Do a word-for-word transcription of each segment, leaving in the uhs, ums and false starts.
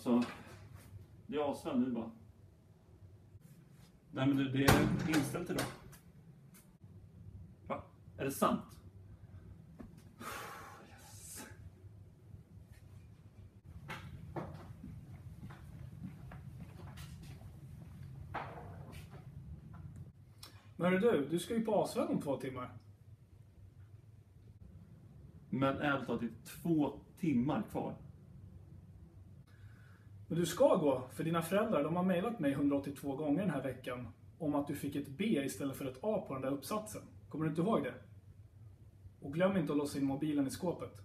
Alltså, det är avsvänd nu bara. Nej men du, det är inställt idag. Va? Är det sant? Yes. Men hörru du, du ska ju på avsvänd om två timmar. Men ärligt talat, det är två timmar kvar. Men du ska gå, för dina föräldrar de har mejlat mig hundraåttiotvå gånger den här veckan om att du fick ett B istället för ett A på den där uppsatsen. Kommer du inte ihåg det? Och glöm inte att låsa in mobilen i skåpet.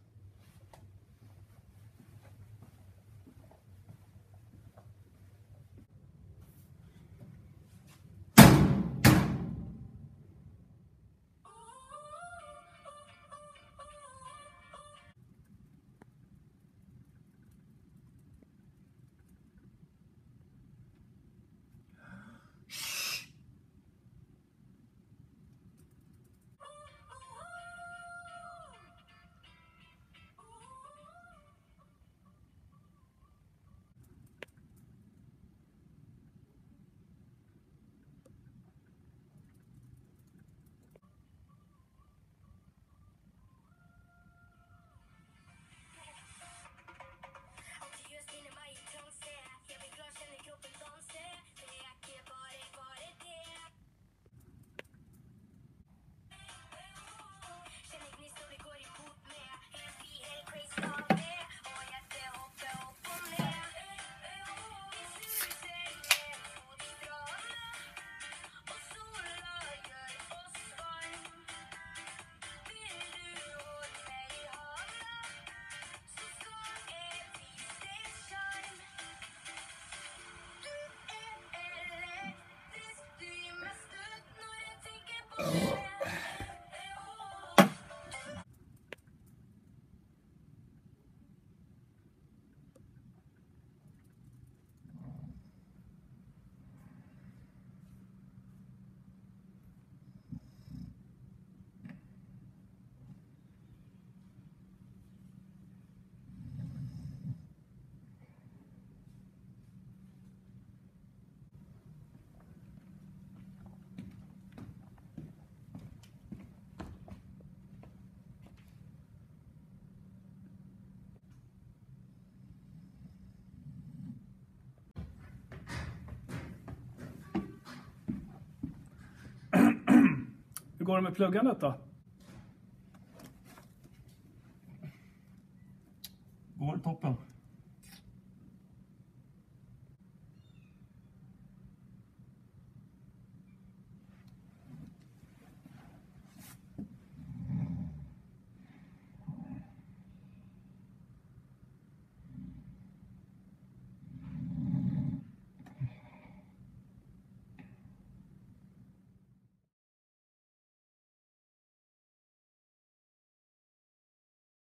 Hur går det med pluggandet då? Går det toppen?